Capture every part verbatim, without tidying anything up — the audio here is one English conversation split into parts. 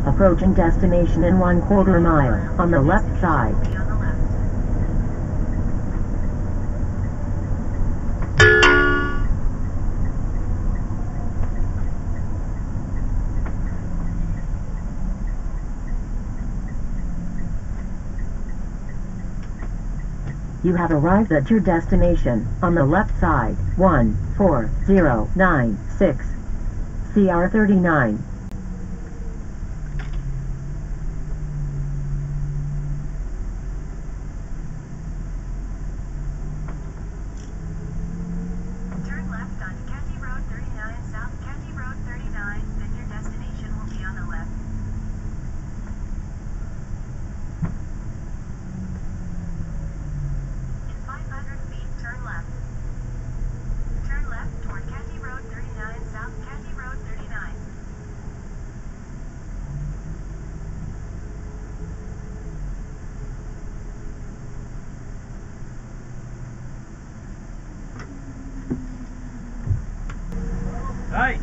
Approaching destination in one quarter mile on the left side. You have arrived at your destination on the left side, one four zero nine six, C R thirty-nine. Turn left on County Road thirty-nine, South County Road thirty-nine, then your destination will be on the left. five hundred feet, turn left. Turn left toward County Road thirty-nine, South County Road thirty-nine. Hi!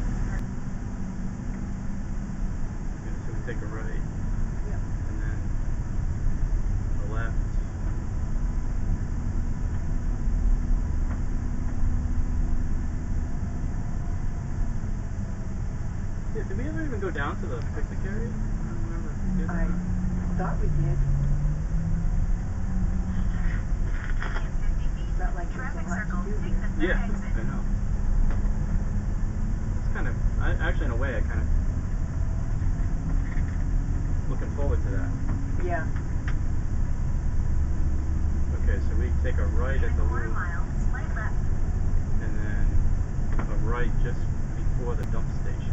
So we take a right. Yeah. And then a left. Yeah, did we ever even go down to the picnic area? I don't remember if we did. I thought we did. In fifty feet, Felt like there's traffic a lot to circle, do take here. the third Yeah, exit. I know. It's kind of, I, actually in a way I kind of looking forward to that. Yeah. Okay, so we take a right at the In quarter loop mile, slight left. and then a right just before the dump station.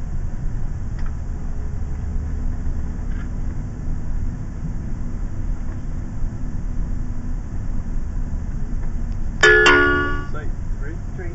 Site three? Three.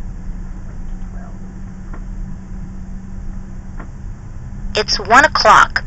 It's one o'clock.